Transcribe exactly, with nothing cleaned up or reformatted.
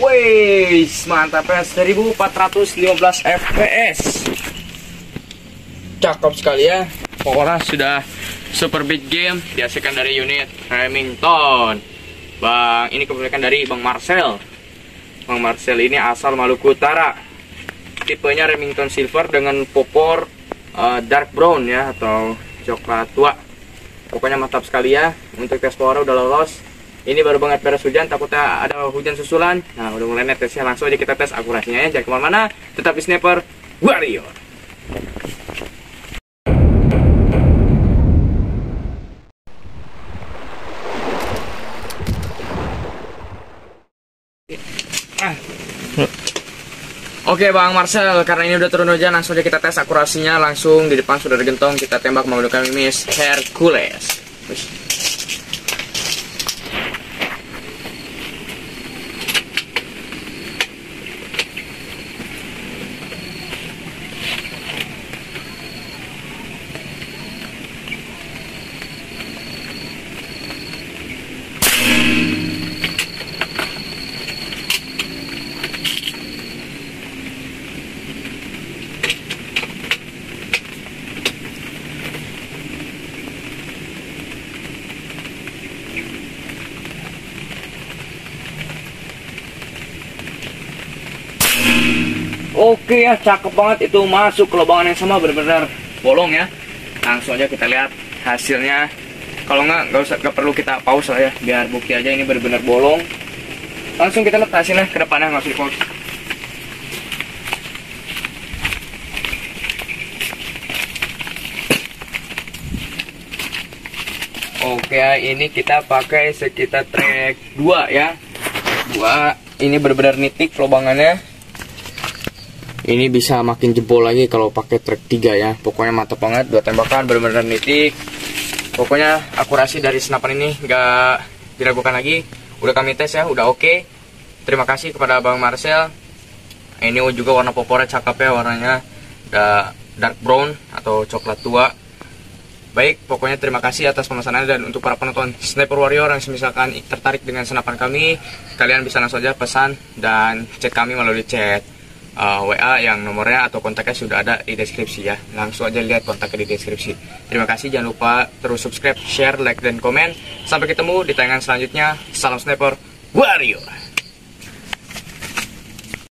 Wih, mantap ya, seribu empat ratus lima belas F P S. Cakep sekali ya. Pokoknya sudah super big game, dihasilkan dari unit Remington. Bang, ini kepemilikan dari Bang Marcel. Bang Marcel ini asal Maluku Utara. Tipenya Remington Silver dengan popor uh, dark brown ya, atau coklat tua. Pokoknya mantap sekali ya. Untuk tes power udah lolos. Ini baru banget beres hujan, takutnya ada hujan susulan. Nah, udah mulai net tesnya, langsung aja kita tes akurasinya ya. Jangan kemana-mana, tetap di Sniper Warrior. Ah. Oke Bang Marcel, karena ini udah turun hujan, langsung aja kita tes akurasinya. Langsung di depan sudah ada gentong, kita tembak menggunakan Miss Hercules. Oke ya, cakep banget, itu masuk ke lubang yang sama, benar-benar bolong ya. Langsung aja kita lihat hasilnya. Kalau nggak nggak usah, nggak perlu kita pause lah ya, biar bukti aja ini benar-benar bolong. Langsung kita lihat hasilnya ke depannya, nggak usah di pause. Oke, ini kita pakai sekitar track dua ya. Dua, ini benar-benar nitik lubangannya. Ini bisa makin jebol lagi kalau pakai track tiga ya. Pokoknya mantap banget, dua tembakan benar-benar nitik. Pokoknya akurasi dari senapan ini nggak diragukan lagi. Udah kami tes ya, udah oke. Terima kasih kepada Bang Marcel. Ini juga warna popornya cakep ya, warnanya udah dark brown atau coklat tua. Baik, pokoknya terima kasih atas pemesanannya. Dan untuk para penonton Sniper Warrior yang misalkan tertarik dengan senapan kami, kalian bisa langsung aja pesan dan chat kami melalui chat Uh, W A yang nomornya atau kontaknya sudah ada di deskripsi ya. Langsung aja lihat kontaknya di deskripsi. Terima kasih, jangan lupa terus subscribe, share, like, dan komen. Sampai ketemu di tayangan selanjutnya. Salam Sniper Warrior.